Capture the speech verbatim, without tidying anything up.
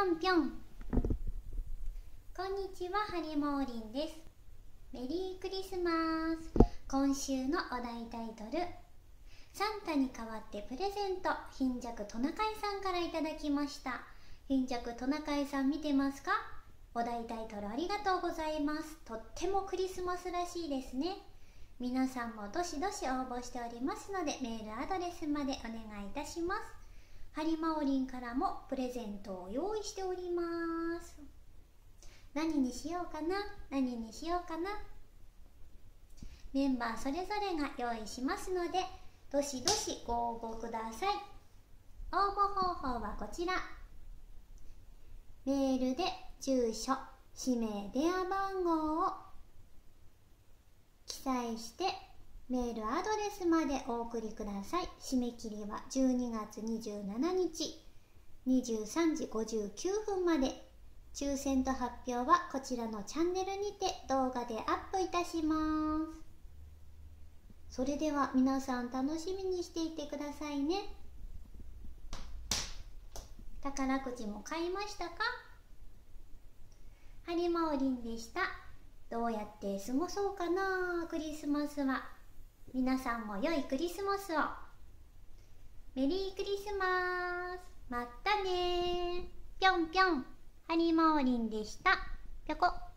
ょんぴょん。こんにちは、はりもーりんです。メリークリスマス。今週のお題タイトル、サンタに代わってプレゼント、貧弱トナカイさんからいただきました。貧弱トナカイさん見てますか？お題タイトルありがとうございます。とってもクリスマスらしいですね。皆さんもどしどし応募しておりますので、メールアドレスまでお願いいたします。はりまおりんからもプレゼントを用意しております。何にしようかな何にしようかなメンバーそれぞれが用意しますので、どしどしご応募ください。応募方法はこちら。メールで住所、氏名、電話番号を記載してメールアドレスまでお送りください。締め切りはじゅうにがつにじゅうしちにちにじゅうさんじごじゅうきゅうふんまで。抽選と発表はこちらのチャンネルにて動画でアップいたします。それでは皆さん楽しみにしていてくださいね。宝くじも買いましたか？はりまおりんでした。どうやって過ごそうかなクリスマスは。皆さんも良いクリスマスを。メリークリスマス。まったねー。ぴょんぴょん。はりまおりんでした。ぴょこ。